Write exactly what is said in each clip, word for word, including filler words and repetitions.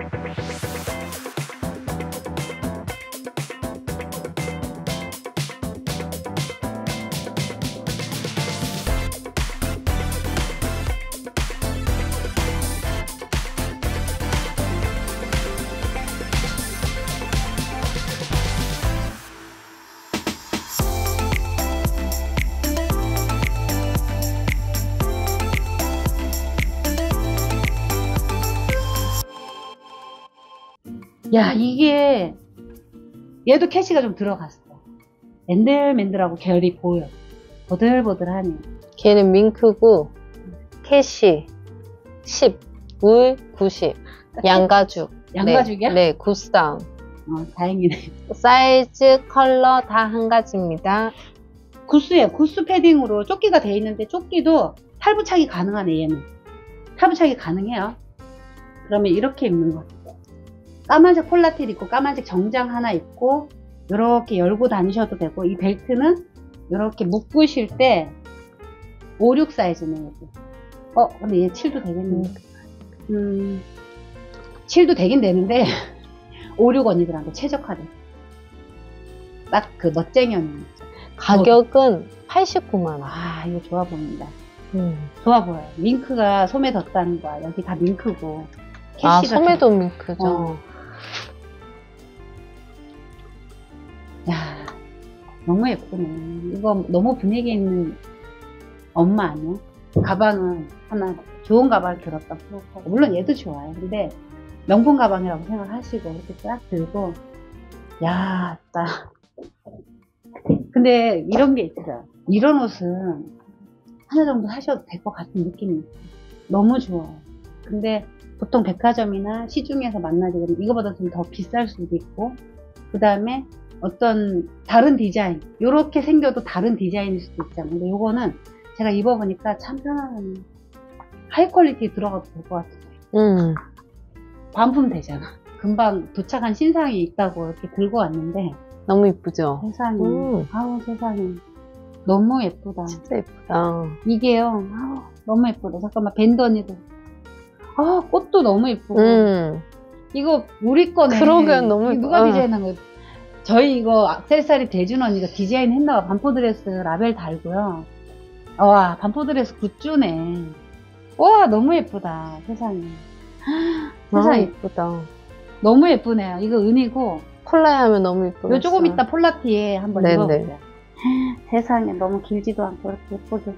야, 이게 얘도 캐시가 좀 들어갔어. 맨들맨들하고 결이 보여. 보들보들하네. 걔는 밍크고 캐시 십, 울 구십, 양가죽. 양가죽이야? 네, 네, 구스다운. 어, 다행이네. 사이즈, 컬러 다 한 가지입니다. 구스예요. 구스 패딩으로 조끼가 돼 있는데 조끼도 탈부착이 가능하네. 얘는 탈부착이 가능해요. 그러면 이렇게 입는 거. 까만색 폴라틸 있고 까만색 정장 하나 있고 이렇게 열고 다니셔도 되고, 이 벨트는 이렇게 묶으실 때 오, 육 사이즈네. 여기. 어 근데 얘 칠도 되겠네. 음, 칠도 되긴 되는데 오, 육 언니들한테 최적화돼. 딱 그 멋쟁이 언니. 가격은 팔십구만 원. 아, 이거 좋아 보인다. 음. 좋아 보여요. 밍크가 소매 덧다는 거야. 여기 다 밍크고. 아, 캐시가 소매도 좀- 밍크죠. 어. 야, 너무 예쁘네. 이거 너무 분위기 있는 엄마 아니야? 가방은 하나 좋은 가방을 들었다 생각하고, 물론 얘도 좋아요. 근데 명품 가방이라고 생각하시고 이렇게 딱 들고, 야, 딱. 근데 이런 게 있어요. 이런 옷은 하나 정도 사셔도 될 것 같은 느낌이 있어요. 너무 좋아요. 근데 보통 백화점이나 시중에서 만나게 되면 이거보다 좀 더 비쌀 수도 있고, 그 다음에 어떤 다른 디자인, 요렇게 생겨도 다른 디자인일 수도 있잖아요. 근데 요거는 제가 입어보니까 참 편안하네. 하이 퀄리티 들어가도 될 것 같아요. 음. 반품 되잖아. 금방 도착한 신상이 있다고 이렇게 들고 왔는데, 너무 이쁘죠? 세상에. 음. 아우, 세상에. 너무 예쁘다. 진짜 예쁘다. 이게요, 아우, 너무 예쁘다. 잠깐만, 밴드 언니도. 아, 꽃도 너무 예쁘고. 음. 이거 우리 거네. 그러게요, 너무 이거 누가 예뻐. 디자인한 거예요? 저희 이거 액세서리 대준 언니가 디자인 했나봐. 반포드레스 라벨 달고요. 와, 반포드레스 굿즈네. 와, 너무 예쁘다. 세상에. 너무 세상에. 예쁘다. 너무 예쁘네요. 이거 은이고, 콜라에 하면 너무 예쁘겠어. 요 조금 이따 폴라티에 한번 네네. 입어보세요. 세상에, 너무 길지도 않고 이렇게 예쁘게.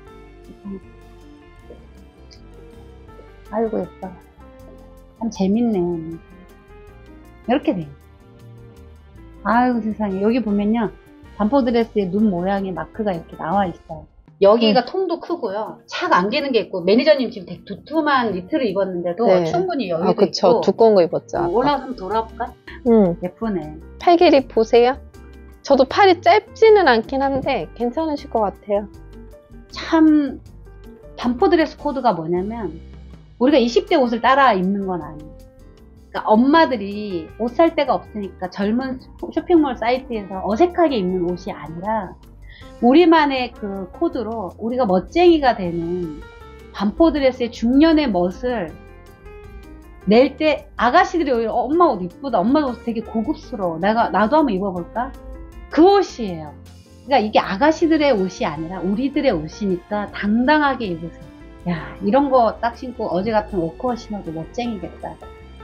아이고, 예뻐. 참 재밌네. 이렇게 돼요. 아이고, 세상에. 여기 보면요, 반포드레스의 눈 모양의 마크가 이렇게 나와 있어요. 여기가 통도 크고요. 착 안기는 게 있고, 매니저님 지금 되게 두툼한 니트를 입었는데도 네. 충분히 여유도 아, 그쵸. 있고. 두꺼운 거 입었죠. 어, 아까. 올라가서 한번 돌아볼까? 음. 예쁘네. 팔 길이 보세요. 저도 팔이 짧지는 않긴 한데 괜찮으실 것 같아요. 참 반포드레스 코드가 뭐냐면, 우리가 이십 대 옷을 따라 입는 건 아니에요. 그러니까 엄마들이 옷 살 데가 없으니까 젊은 쇼핑몰 사이트에서 어색하게 입는 옷이 아니라, 우리만의 그 코드로 우리가 멋쟁이가 되는 반포드레스의 중년의 멋을 낼 때, 아가씨들이 오히려 어, 엄마 옷 이쁘다, 엄마 옷 되게 고급스러워, 내가 나도 한번 입어볼까? 그 옷이에요. 그러니까 이게 아가씨들의 옷이 아니라 우리들의 옷이니까 당당하게 입으세요. 야, 이런 거 딱 신고 어제 같은 워커 신어도 멋쟁이겠다.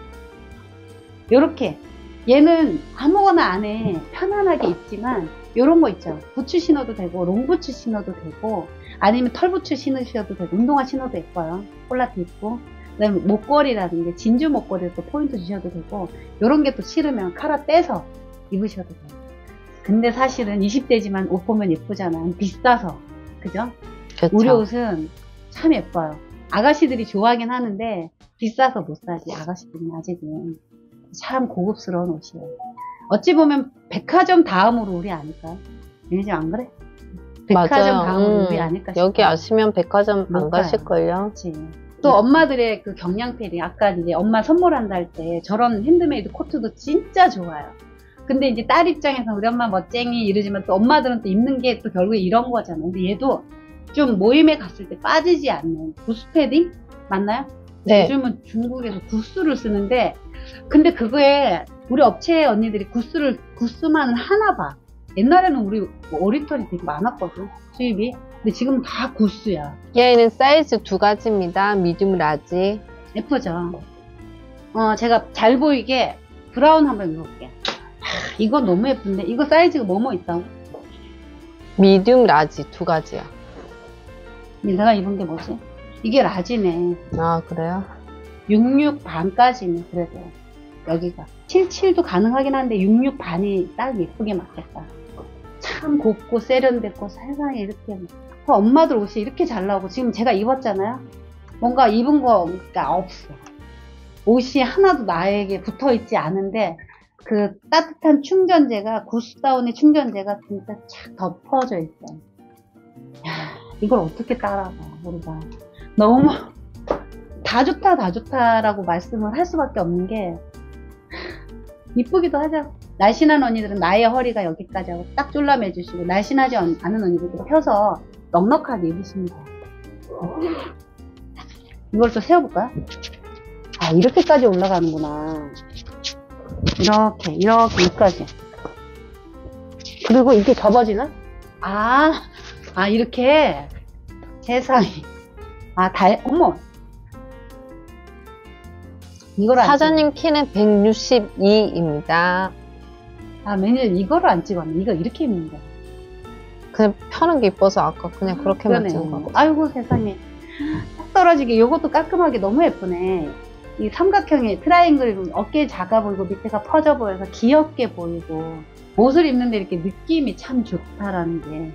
요렇게 얘는 아무거나 안에 편안하게 입지만, 요런 거 있죠. 부츠 신어도 되고 롱부츠 신어도 되고, 아니면 털부츠 신으셔도 되고, 운동화 신어도 예뻐요. 폴라티 입고. 그 다음에 목걸이라든지 진주 목걸이를 또 포인트 주셔도 되고, 요런 게 또 싫으면 카라 떼서 입으셔도 돼요. 근데 사실은 이십 대지만 옷 보면 예쁘잖아. 비싸서. 그죠? 그쵸. 우리 옷은 참 예뻐요. 아가씨들이 좋아하긴 하는데 비싸서 못 사지. 아가씨들은 아직은. 참 고급스러운 옷이에요. 어찌 보면 백화점 다음으로 우리 아닐까요? 매니저 안 그래? 백화점 맞아요. 다음으로 음, 우리 아닐까 싶어요. 여기 아시면 백화점 못 안 가요. 가실걸요? 그렇지. 또 엄마들의 그 경량패딩, 아까 이제 엄마 선물한다 할 때 저런 핸드메이드 코트도 진짜 좋아요. 근데 이제 딸 입장에서 우리 엄마 멋쟁이 이러지만, 또 엄마들은 또 입는 게 또 결국에 이런 거잖아. 근데 얘도 좀 모임에 갔을 때 빠지지 않는 구스 패딩? 맞나요? 네. 요즘은 중국에서 구스를 쓰는데, 근데 그거에 우리 업체 언니들이 구스를 구스만 하나 봐. 옛날에는 우리 오리털이 되게 많았거든, 수입이. 근데 지금 다 구스야. 얘는 사이즈 두 가지입니다. 미디움, 라지. 예쁘죠? 어, 제가 잘 보이게 브라운 한번 입어볼게. 아, 이거 너무 예쁜데? 이거 사이즈가 뭐뭐 있다고? 미디움, 라지 두 가지야. 내가 입은 게 뭐지? 이게 라지네. 아, 그래요? 육십육 반까지는 그래도 여기가 칠십칠도 가능하긴 한데 육십육 반이 딱 예쁘게 맞겠다. 참 곱고 세련됐고 세상에 이렇게 그 엄마들 옷이 이렇게 잘 나오고 지금 제가 입었잖아요. 뭔가 입은 거가 없어. 옷이 하나도 나에게 붙어있지 않은데 그 따뜻한 충전재가 구스다운의 충전재가 진짜 착 덮어져 있어요. 야, 이걸 어떻게 따라가 우리가. 너무 다 좋다 다 좋다라고 말씀을 할 수밖에 없는 게 이쁘기도 하죠. 날씬한 언니들은 나의 허리가 여기까지 하고 딱 졸라매 주시고, 날씬하지 않은 언니들은 펴서 넉넉하게 입으십니다. 이걸 또 세워볼까요? 아, 이렇게까지 올라가는구나. 이렇게 이렇게 여기까지. 그리고 이게 접어지나? 아, 아 이렇게. 세상에. 아, 달, 어머. 이걸 안 사장님 키는 백육십이입니다. 아, 매니저 이거를 안 찍었네. 이거 이렇게 입는 거야. 그냥 편하게 이뻐서 아까 그냥 그렇게만 그러네. 찍은 거. 아이고 세상에. 딱 떨어지게. 요것도 깔끔하게 너무 예쁘네. 이 삼각형의 트라이앵글, 어깨 작아 보이고 밑에가 퍼져 보여서 귀엽게 보이고, 옷을 입는데 이렇게 느낌이 참 좋다라는 게.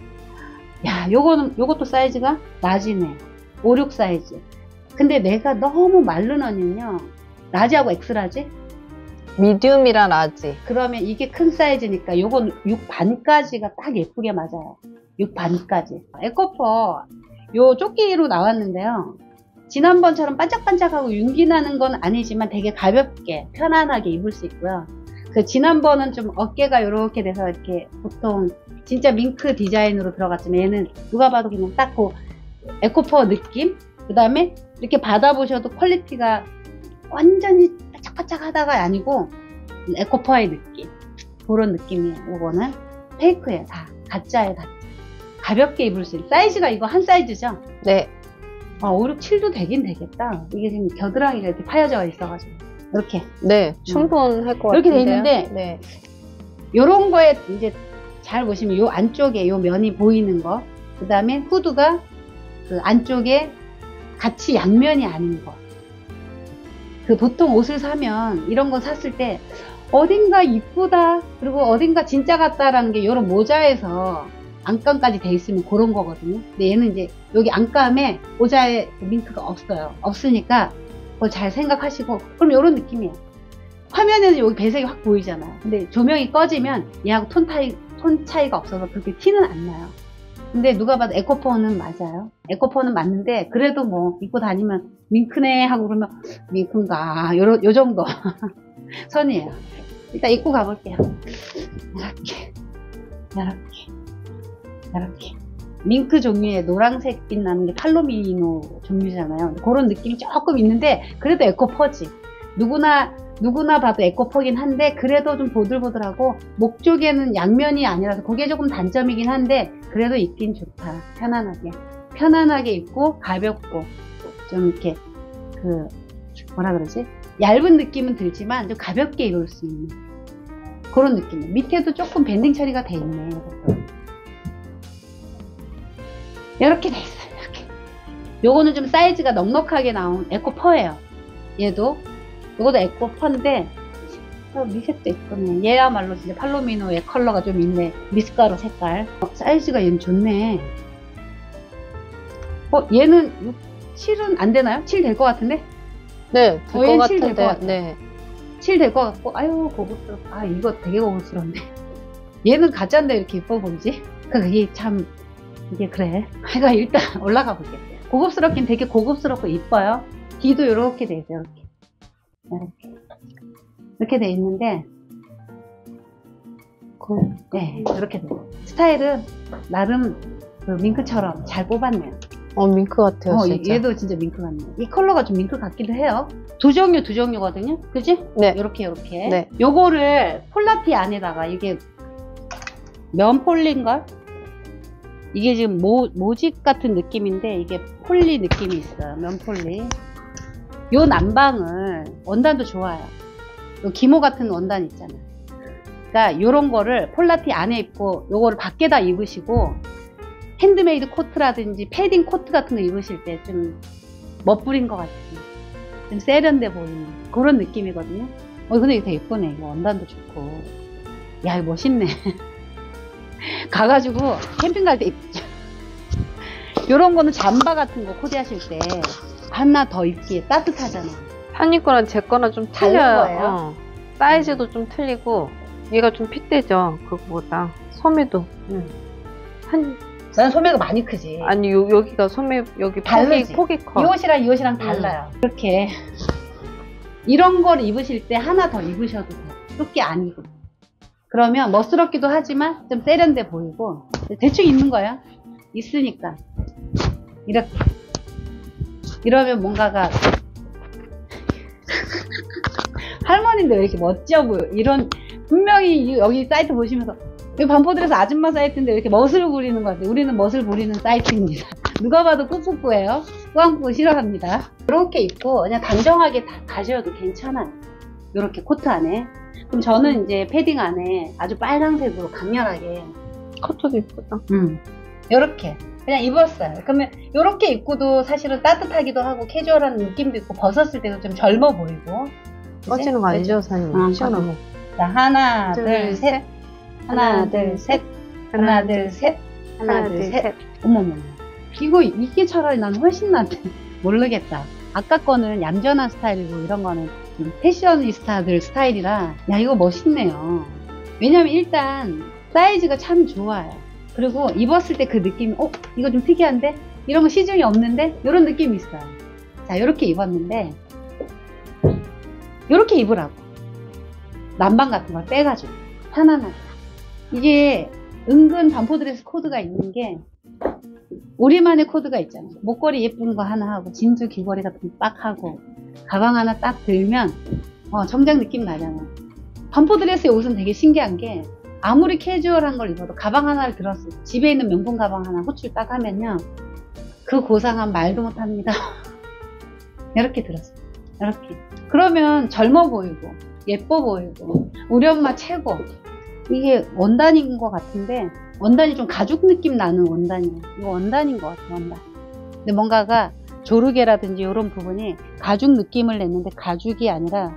야, 요거는, 요것도 사이즈가 라지네. 오, 육 사이즈. 근데 내가 너무 마른 언니는요, 라지하고 엑스라지? 미디움이랑 라지. 그러면 이게 큰 사이즈니까 요건 육 반까지가 딱 예쁘게 맞아요. 육 반까지. 에코퍼 요 조끼로 나왔는데요. 지난번처럼 반짝반짝하고 윤기 나는 건 아니지만 되게 가볍게 편안하게 입을 수 있고요. 그 지난번은 좀 어깨가 이렇게 돼서 이렇게 보통 진짜 밍크 디자인으로 들어갔지만 얘는 누가 봐도 그냥 딱 그 에코퍼 느낌? 그 다음에 이렇게 받아보셔도 퀄리티가 완전히 바짝바짝 하다가 아니고 에코퍼의 느낌, 그런 느낌이에요. 이거는 페이크예요. 다 가짜예요. 가짜. 가볍게 입을 수 있는 사이즈가 이거 한 사이즈죠? 네. 아, 오, 육, 칠도 되긴 되겠다. 이게 지금 겨드랑이가 이렇게 파여져 있어가지고 이렇게 네, 충분할 것 같아요. 이렇게 돼 있는데, 네. 요런 거에 이제 잘 보시면 요 안쪽에 요 면이 보이는 거, 그 다음에 후드가 그 안쪽에 같이 양면이 아닌 거. 그 보통 옷을 사면 이런 거 샀을 때 어딘가 이쁘다, 그리고 어딘가 진짜 같다라는 게 요런 모자에서 안감까지 돼 있으면 그런 거거든요. 근데 얘는 이제 여기 안감에 모자에 링크가 없어요. 없으니까 그걸 잘 생각하시고, 그럼 요런 느낌이에요. 화면에는 여기 배색이 확 보이잖아요. 근데 조명이 꺼지면 얘하고 톤 차이, 톤 차이가 없어서 그렇게 티는 안 나요. 근데 누가 봐도 에코퍼는 맞아요. 에코퍼는 맞는데 그래도 뭐 입고 다니면 밍크네 하고 그러면 밍크인가 요, 요 정도 선이에요. 일단 입고 가볼게요. 이렇게 이렇게 이렇게 밍크 종류의 노란색빛 나는 게 팔로미노 종류잖아요. 그런 느낌이 조금 있는데 그래도 에코퍼지. 누구나 누구나 봐도 에코퍼긴 한데 그래도 좀 보들보들하고 목 쪽에는 양면이 아니라서 그게 조금 단점이긴 한데 그래도 입긴 좋다. 편안하게 편안하게 입고 가볍고 좀 이렇게 그 뭐라 그러지? 얇은 느낌은 들지만 좀 가볍게 입을 수 있는 그런 느낌. 밑에도 조금 밴딩 처리가 돼 있네. 이렇게 돼 있어요. 이렇게. 요거는 좀 사이즈가 넉넉하게 나온 에코퍼예요. 얘도 이것도 에코퍼인데 어, 미색도 예쁘네. 얘야말로 진짜 팔로미노의 컬러가 좀 있네. 미숫가루 색깔. 어, 사이즈가 얘는 좋네. 어, 얘는 육, 칠은 안 되나요? 칠 될 것 같은데? 네, 될 어, 것 칠 될 것 같은데. 같아. 네. 칠 될 것 같고, 아유, 고급스럽다. 아, 이거 되게 고급스럽네. 얘는 가짜인데 이렇게 예뻐 보이지? 그게 참, 이게 그래. 내가 일단 올라가 볼게. 고급스럽긴 되게 고급스럽고 이뻐요. 뒤도 이렇게 돼 있어요. 이렇게. 이렇게. 이렇게 돼 있는데, 그, 네, 이렇게 돼요. 스타일은 나름 그 밍크처럼 잘 뽑았네요. 어, 밍크 같아요, 어, 진짜. 얘도 진짜 밍크 같네. 이 컬러가 좀 밍크 같기도 해요. 두 종류, 두 종류거든요. 그지? 네. 요렇게, 요렇게. 네. 요거를 폴라티 안에다가 이게 면폴리인걸? 이게 지금 모, 모직 같은 느낌인데 이게 폴리 느낌이 있어요. 면폴리. 요 난방을 원단도 좋아요. 요 기모 같은 원단 있잖아요. 그러니까 요런 거를 폴라티 안에 입고 요거를 밖에다 입으시고 핸드메이드 코트라든지 패딩 코트 같은 거 입으실 때 좀 멋부린 것 같은 좀 세련돼 보이는 그런 느낌이거든요. 어 근데 이게 되게 예쁘네. 이거 원단도 좋고. 야 이거 멋있네. 가가지고 캠핑 갈 때 입죠. 요런 거는 잠바 같은 거 코디하실 때 하나 더 입기에 따뜻하잖아. 한이 거랑 제 거랑 좀 다른 틀려요. 거예요? 어. 사이즈도 좀 틀리고 얘가 좀 핏대죠. 그거보다 소매도. 응. 한 난 소매가 많이 크지. 아니 요, 여기가 소매 여기 다르지? 폭이, 폭이 커. 이 옷이랑 이 옷이랑 달라요. 이렇게 이런 걸 입으실 때 하나 더 입으셔도 돼요. 두께 안 입고. 그러면 멋스럽기도 하지만 좀 세련돼 보이고 대충 입는 거예요. 있으니까 이렇게 이러면 뭔가가 할머니인데 왜 이렇게 멋져 보여. 이런 분명히 여기 사이트 보시면서 이 반포들에서 아줌마 사이트인데 왜 이렇게 멋을 부리는 것 같아요. 우리는 멋을 부리는 사이트입니다. 누가 봐도 꾸꾸꾸예요. 꾸안꾸 싫어합니다. 이렇게 입고 그냥 단정하게 다 가셔도 괜찮아요. 이렇게 코트 안에. 그럼 저는 이제 패딩 안에 아주 빨강색으로 강렬하게 커트도 이쁘다. 음, 이렇게 그냥 입었어요. 그러면 이렇게 입고도 사실은 따뜻하기도 하고 캐주얼한 느낌도 있고 벗었을 때도 좀 젊어 보이고. 꺼지는 거 아니죠, 사장님? 아, 시원하고. 자, 하나, 둘, 둘, 셋. 하나, 둘, 셋. 하나, 둘, 셋. 하나, 둘, 셋. 어머머. 이거, 이게 차라리 난 훨씬 낫대. 모르겠다. 아까 거는 얌전한 스타일이고, 이런 거는 좀 패셔니스타들 스타일이라, 야, 이거 멋있네요. 왜냐면 일단, 사이즈가 참 좋아요. 그리고 입었을 때 그 느낌이, 어? 이거 좀 특이한데? 이런 거 시중에 없는데? 이런 느낌이 있어요. 자, 이렇게 입었는데, 이렇게 입으라고. 난방 같은 걸 빼가지고. 편안하게. 이게 은근 반포드레스 코드가 있는 게 우리만의 코드가 있잖아요. 목걸이 예쁜 거 하나 하고 진주 귀걸이 같은 거 딱 하고 가방 하나 딱 들면 어, 정장 느낌 나잖아요. 반포드레스의 옷은 되게 신기한 게 아무리 캐주얼한 걸 입어도 가방 하나를 들었을 때 집에 있는 명품 가방 하나 호출 딱 하면요. 그 고상한 말도 못합니다. 이렇게 들었어요. 이렇게. 그러면 젊어 보이고 예뻐 보이고 우리 엄마 최고. 이게 원단인 것 같은데 원단이 좀 가죽 느낌 나는 원단이에요. 이거 원단인 것 같아요. 원단. 근데 뭔가가 조르개라든지 이런 부분이 가죽 느낌을 냈는데 가죽이 아니라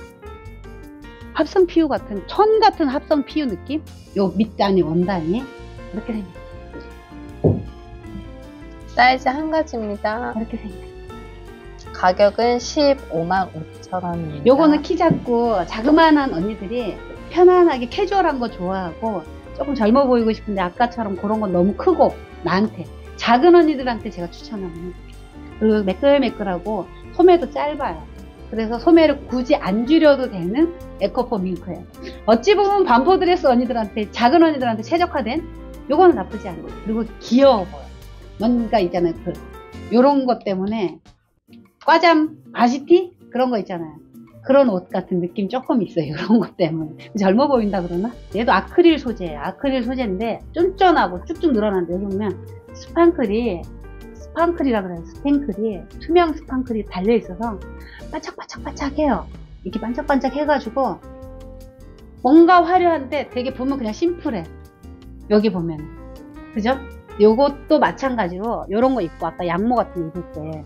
합성 피유 같은 천 같은 합성 피유 느낌? 요 밑단이 원단이 이렇게 생겼어요. 사이즈 한 가지입니다. 이렇게 생겼어요. 가격은 십오만 오천 원입니다. 요거는 키 작고 자그마한 언니들이 편안하게 캐주얼한 거 좋아하고 조금 젊어 보이고 싶은데 아까처럼 그런 건 너무 크고 나한테 작은 언니들한테 제가 추천합니다. 그리고 매끌매끌하고 소매도 짧아요. 그래서 소매를 굳이 안 줄여도 되는 에코포 밍크예요. 어찌 보면 반포드레스 언니들한테 작은 언니들한테 최적화된 요거는 나쁘지 않아요. 그리고 귀여워 보여. 뭔가 있잖아요. 그 요런 것 때문에 과잠, 바시티 그런 거 있잖아요. 그런 옷 같은 느낌 조금 있어요. 이런 것 때문에. 젊어 보인다 그러나? 얘도 아크릴 소재예요. 아크릴 소재인데 쫀쫀하고 쭉쭉 늘어나는데 여기 보면 스판클이 스판클이라 그래요. 스팽클이 투명 스판클이 달려 있어서 반짝반짝반짝해요. 이렇게 반짝반짝 해가지고 뭔가 화려한데 되게 보면 그냥 심플해. 여기 보면 그죠? 요것도 마찬가지로 요런 거 입고 아까 양모 같은 거 입을 때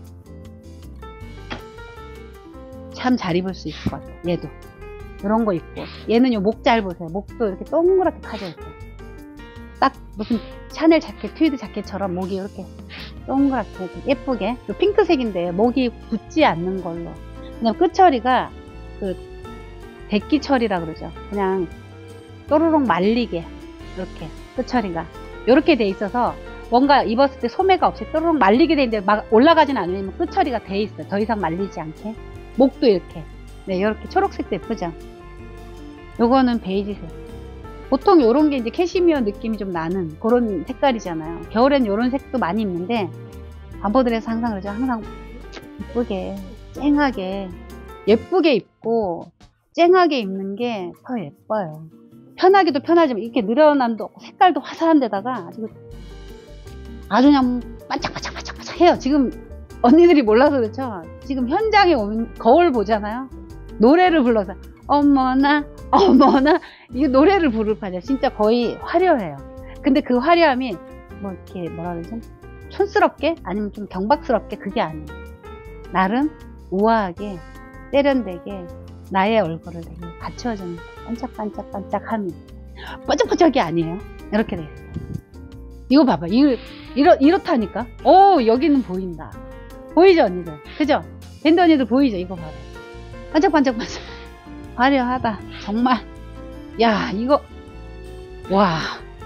참 잘 입을 수 있을 것 같아요. 얘도 이런 거 입고 얘는 요 목 잘 보세요. 목도 이렇게 동그랗게 파져 있어요. 딱 무슨 샤넬 자켓, 트위드 자켓처럼 목이 이렇게 동그랗게 이렇게 예쁘게 요 핑크색인데 목이 붙지 않는 걸로 그냥 끝처리가 그 데끼 처리라 그러죠. 그냥 또르륵 말리게 이렇게 끝처리가 이렇게 돼 있어서 뭔가 입었을 때 소매가 없이 또르륵 말리게 돼 있는데 막 올라가진 않으면 끝처리가 돼 있어요. 더 이상 말리지 않게. 목도 이렇게 네 이렇게 초록색도 예쁘죠. 요거는 베이지색. 보통 요런 게 이제 캐시미어 느낌이 좀 나는 그런 색깔이잖아요. 겨울엔 요런 색도 많이 입는데 반포드레스 항상 그러죠. 항상 예쁘게, 쨍하게, 예쁘게 입고 쨍하게 입는 게 더 예뻐요. 편하기도 편하지만 이렇게 늘어남도 없고 색깔도 화사한 데다가 아주, 아주 그냥 반짝반짝반짝반짝 해요. 지금 언니들이 몰라서 그렇죠. 지금 현장에 오면 거울 보잖아요. 노래를 불러서 어머나 어머나 이 노래를 부를 판이야. 진짜 거의 화려해요. 근데 그 화려함이 뭐 이렇게 뭐라 그러지? 촌스럽게 아니면 좀 경박스럽게 그게 아니에요. 나름 우아하게 세련되게 나의 얼굴을 되게 갖춰주는 반짝반짝반짝함이 반짝반짝이 아니에요. 이렇게 돼 있어요. 이거 봐봐. 이거 이렇, 이렇다니까. 오 여기는 보인다. 보이죠 언니들? 그죠? 밴드 언니들 보이죠? 이거 봐봐. 반짝반짝반짝 화려하다. 정말 야 이거 와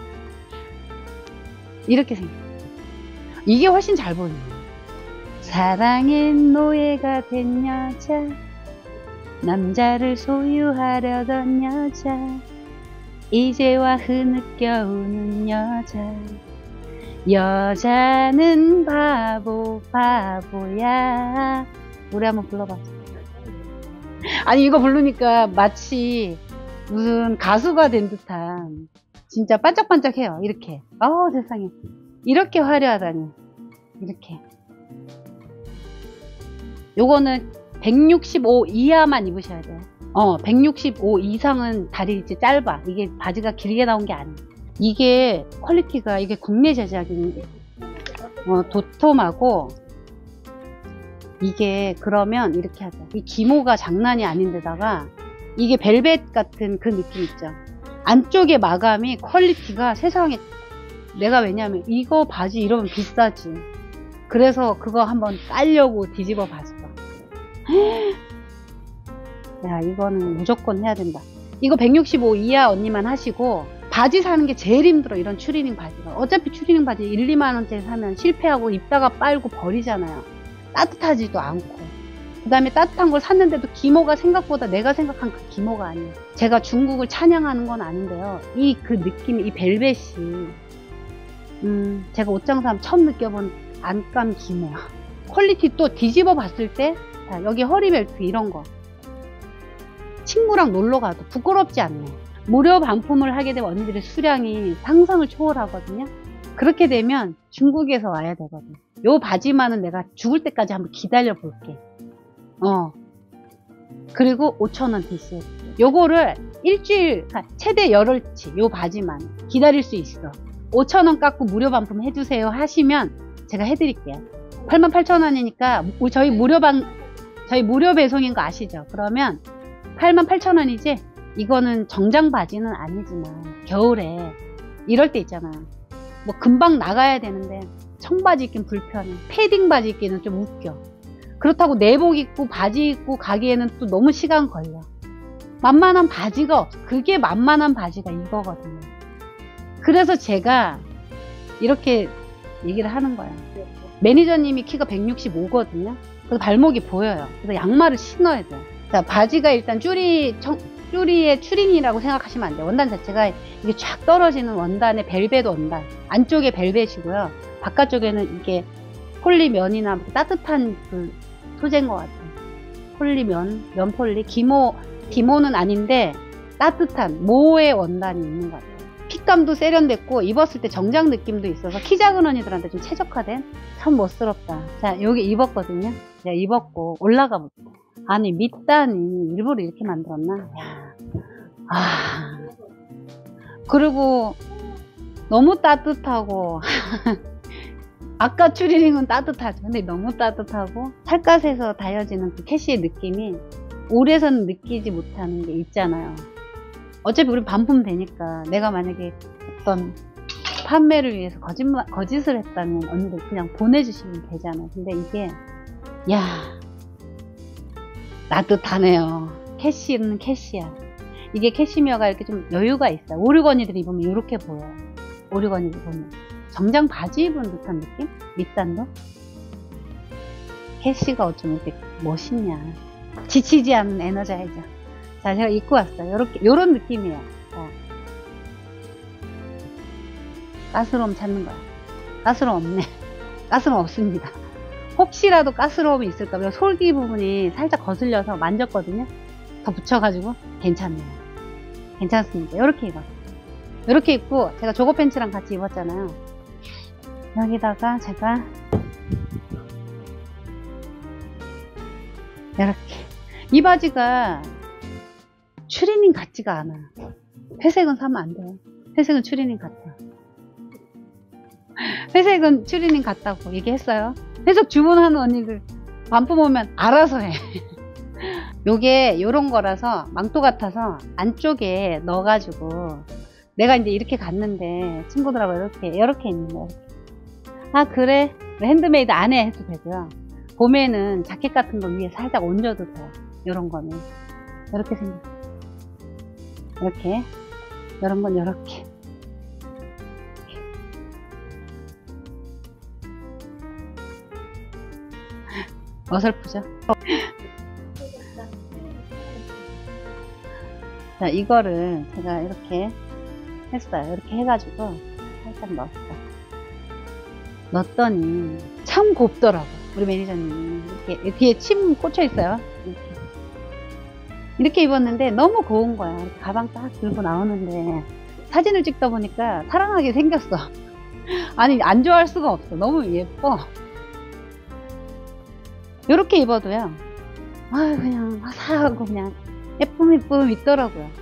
이렇게 생겼어. 이게 훨씬 잘 보이네. 사랑의 노예가 된 여자, 남자를 소유하려던 여자, 이제와 흐느껴오는 여자, 여자는 바보 바보야. 노래 한번 불러봐. 아니 이거 부르니까 마치 무슨 가수가 된 듯한 진짜 반짝반짝해요. 이렇게. 아우 세상에 이렇게 화려하다니. 이렇게 요거는 백육십오 이하만 입으셔야 돼요. 어 백육십오 이상은 다리 이제 짧아. 이게 바지가 길게 나온 게 아니에요. 이게 퀄리티가 이게 국내 제작인 어, 도톰하고 이게 그러면 이렇게 하자. 이 기모가 장난이 아닌데다가 이게 벨벳 같은 그 느낌 있죠. 안쪽에 마감이 퀄리티가 세상에 내가 왜냐면 이거 바지 이러면 비싸지. 그래서 그거 한번 깔려고 뒤집어 봤어. 야 이거는 무조건 해야 된다. 이거 백육십오 이하 언니만 하시고 바지 사는 게 제일 힘들어. 이런 추리닝 바지가. 어차피 추리닝 바지 일, 이만 원짜리 사면 실패하고 입다가 빨고 버리잖아요. 따뜻하지도 않고 그 다음에 따뜻한 걸 샀는데도 기모가 생각보다 내가 생각한 그 기모가 아니에요. 제가 중국을 찬양하는 건 아닌데요. 이 그 느낌이 이 벨벳이 음 제가 옷장사하면 처음 느껴본 안감 기모야. 퀄리티 또 뒤집어 봤을 때 자, 여기 허리벨트 이런 거 친구랑 놀러 가도 부끄럽지 않네. 무료 반품을 하게 되면 언니들의 수량이 상상을 초월하거든요. 그렇게 되면 중국에서 와야 되거든. 요 바지만은 내가 죽을 때까지 한번 기다려 볼게. 어. 그리고 오천 원 디씨. 요거를 일주일, 최대 열흘치 요 바지만 기다릴 수 있어. 오천 원 깎고 무료 반품 해주세요 하시면 제가 해드릴게요. 팔만 팔천 원이니까 저희 무료 방, 저희 무료 배송인 거 아시죠? 그러면 팔만 팔천 원이지? 이거는 정장 바지는 아니지만 겨울에 이럴 때 있잖아. 뭐 금방 나가야 되는데 청바지 입긴 불편해. 패딩 바지 입기는 좀 웃겨. 그렇다고 내복 입고 바지 입고 가기에는 또 너무 시간 걸려. 만만한 바지가 없어. 그게 만만한 바지가 이거거든요. 그래서 제가 이렇게 얘기를 하는 거야. 매니저님이 키가 백육십오거든요. 그래서 발목이 보여요. 그래서 양말을 신어야 돼요. 자, 바지가 일단 쭈리, 청, 쭈리의 추린이라고 생각하시면 안 돼요. 원단 자체가 이게 쫙 떨어지는 원단의 벨벳 원단. 안쪽에 벨벳이고요. 바깥쪽에는 이게 폴리면이나 따뜻한 그 소재인 것 같아요. 폴리면, 면폴리. 기모, 기모는 아닌데 따뜻한 모의 원단이 있는 것 같아요. 핏감도 세련됐고 입었을 때 정장 느낌도 있어서 키 작은 언니들한테 좀 최적화된 참 멋스럽다. 자, 여기 입었거든요. 제가 입었고 올라가 볼게. 아니 밑단이 일부러 이렇게 만들었나? 야. 아. 그리고 너무 따뜻하고 아까 추리닝은 따뜻하죠. 근데 너무 따뜻하고 살갗에서 다여지는 그 캐시의 느낌이 올해서는 느끼지 못하는 게 있잖아요. 어차피 우리 반품 되니까 내가 만약에 어떤 판매를 위해서 거짓말, 거짓을 했다면 언니들 그냥 보내주시면 되잖아. 근데 이게 야 따뜻하네요. 캐시는 캐시야. 이게 캐시미어가 이렇게 좀 여유가 있어요. 오르거니들 입으면 이렇게 보여요. 오르거니들 보면 정장 바지 입은 듯한 느낌? 밑단도 캐시가 어쩜 이렇게 멋있냐. 지치지 않는 에너자이저. 자, 제가 입고 왔어요. 요렇게, 요런 느낌이에요. 자. 가스로움 찾는 거야. 가스로움 없네. 가스럼 없습니다. 혹시라도 가스러움이 있을까 봐 솔기 부분이 살짝 거슬려서 만졌거든요. 더 붙여가지고 괜찮네요. 괜찮습니다. 이렇게 입어요. 이렇게 입고 제가 조거 팬츠랑 같이 입었잖아요. 여기다가 제가 이렇게 이 바지가 추리닝 같지가 않아요. 회색은 사면 안 돼요. 회색은 추리닝 같아. 회색은 추리닝 같다고 얘기했어요. 회색 주문하는 언니들 반품 오면 알아서 해. 요게 요런 거라서 망토 같아서 안쪽에 넣어가지고 내가 이제 이렇게 갔는데 친구들하고 이렇게 이렇게 있는 거예요. 아 그래 핸드메이드 안에 해도 되고요. 봄에는 자켓 같은 거 위에 살짝 얹어도 돼요. 요런 거는 이렇게 생겼어요. 이렇게 이런 건 이렇게 어설프죠? 자, 이거를 제가 이렇게 했어요. 이렇게 해가지고 살짝 넣었어요. 넣었더니 참 곱더라고요. 우리 매니저님이 이렇게 뒤에 침 꽂혀 있어요. 이렇게. 이렇게 입었는데 너무 고운 거야. 이렇게 가방 딱 들고 나오는데 사진을 찍다 보니까 사랑하게 생겼어. 아니 안 좋아할 수가 없어. 너무 예뻐. 이렇게 입어도요. 아 그냥 화사하고 그냥 예쁨 예쁨 있더라고요.